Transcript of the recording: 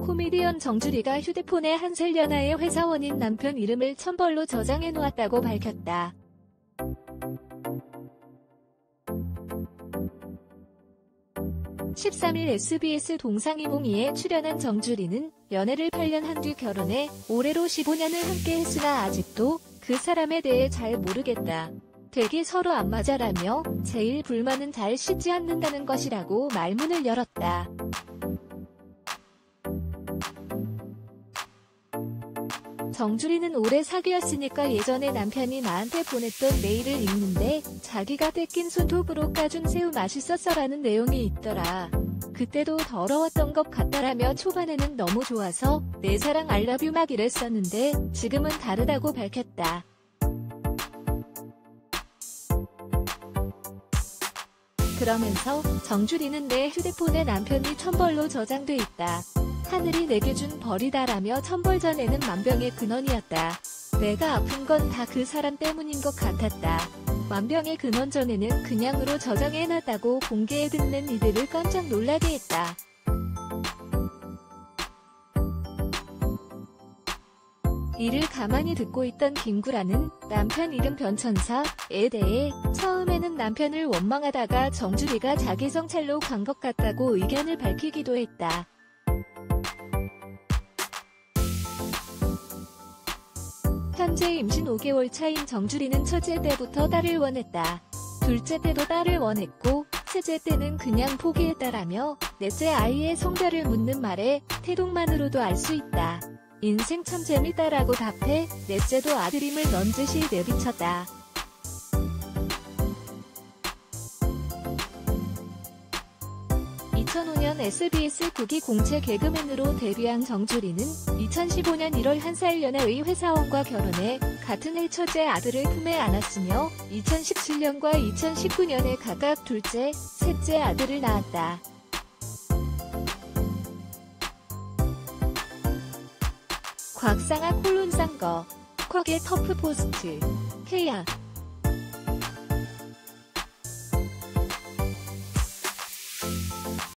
코미디언 정주리가 휴대폰에 한 살 연하의 회사원인 남편 이름을 첨벌로 저장해놓았다고 밝혔다. (13일) SBS 동상이몽이에 출연한 정주리는 연애를 8년 한 뒤 결혼해 올해로 15년을 함께 했으나 아직도 그 사람에 대해 잘 모르겠다. 되게 서로 안 맞아라며 제일 불만은 잘 씻지 않는다는 것이라고 말문을 열었다. 정주리는 오래 사귀었으니까 예전에 남편이 나한테 보냈던 메일을 읽는데 자기가 뺏긴 손톱으로 까준 새우 맛있었어라는 내용이 있더라. 그때도 더러웠던 것 같다라며 초반에는 너무 좋아서 내 사랑 알러뷰 막 이랬었는데 지금은 다르다고 밝혔다. 그러면서 정주리는 내 휴대폰에 남편이 첨벌로 저장돼 있다. 하늘이 내게 준 벌이다라며 첨벌 전에는 만병의 근원이었다. 내가 아픈 건 다 그 사람 때문인 것 같았다. 만병의 근원 전에는 그냥으로 저장해놨다고 공개해 듣는 이들을 깜짝 놀라게 했다. 이를 가만히 듣고 있던 김구라는 남편 이름 변천사에 대해 처음에는 남편을 원망하다가 정주리가 자기 성찰로 간 것 같다고 의견을 밝히기도 했다. 현재 임신 5개월 차인 정주리는 첫째 때부터 딸을 원했다. 둘째 때도 딸을 원했고 셋째 때는 그냥 포기했다라며 넷째 아이의 성별을 묻는 말에 태동만으로도 알 수 있다. 인생 참 재밌다라고 답해 넷째도 아들임을 넌지시 내비쳤다. (2005년) SBS 국기 공채 개그맨으로 데뷔한 정주리는 2015년 1월 한 살 연하의 회사원과 결혼해 같은 해 첫째 아들을 품에 안았으며 2017년과 2019년에 각각 둘째, 셋째 아들을 낳았다. 곽상아 콜론상거 쿼게 터프포스트 K야